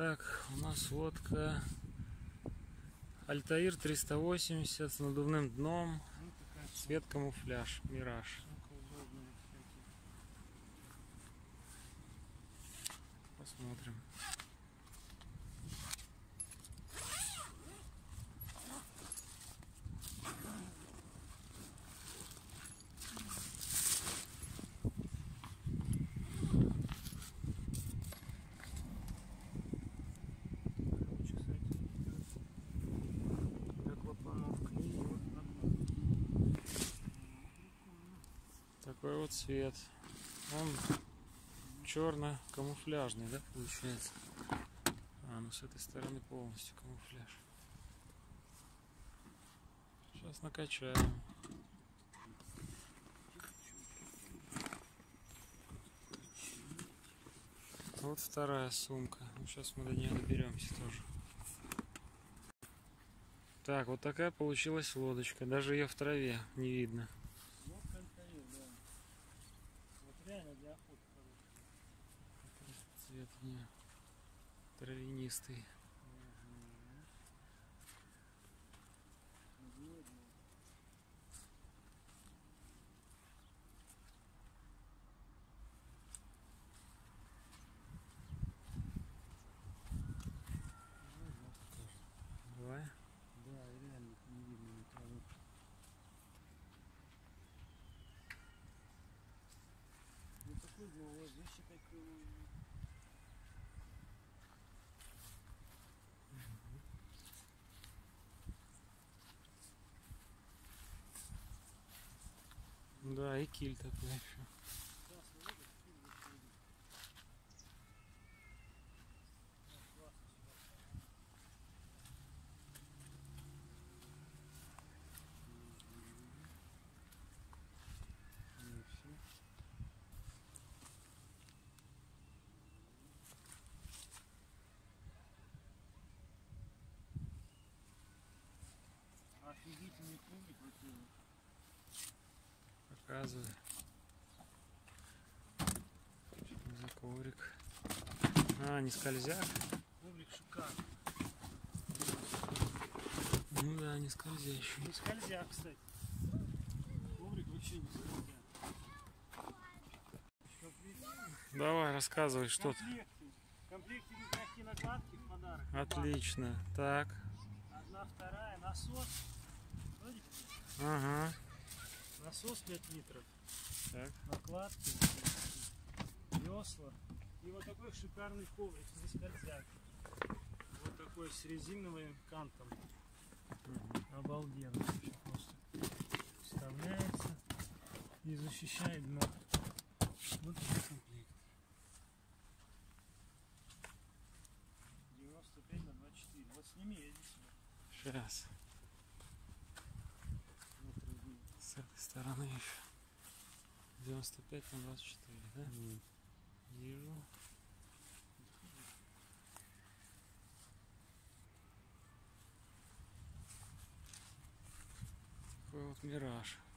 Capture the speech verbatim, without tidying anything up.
Так, у нас лодка Альтаир триста восемьдесят с надувным дном, цвет камуфляж, Мираж. Посмотрим. Такой вот цвет. Он черно-камуфляжный, да, получается? А, ну с этой стороны полностью камуфляж. Сейчас накачаем. Вот вторая сумка. Ну, сейчас мы до нее доберемся тоже. Так, вот такая получилась лодочка. Даже ее в траве не видно. Вот Альтаир, да. Вот реально для охоты хороший. Цвет у нее травянистый. Угу. Давай. Да, реально не видно никого. Ну такой голос, да, считай, Да, и киль такой еще. офигительный кубик вообще. Показывай. Что за коврик? А, не скользяк. Коврик шикарный. Ну да, не скользящий. Не скользяк, кстати. Коврик вообще не скользяк. Давай, рассказывай, что ты. В комплекте мягкие накладки в подарок. Отлично. Так. Одна, вторая, насос. Ага. Насос пять литров. Так. Накладки, весла. И вот такой шикарный коврик, здесь скользяк. Вот такой с резиновым кантом. Угу. Обалденно. Просто вставляется и защищает дно. Вот такой комплект. девяносто пять на двадцать четыре. Вот сними, я здесь. Сейчас. С этой стороны еще. девяносто пять на двадцать четыре, да? Mm. Вижу. Такой вот Мираж.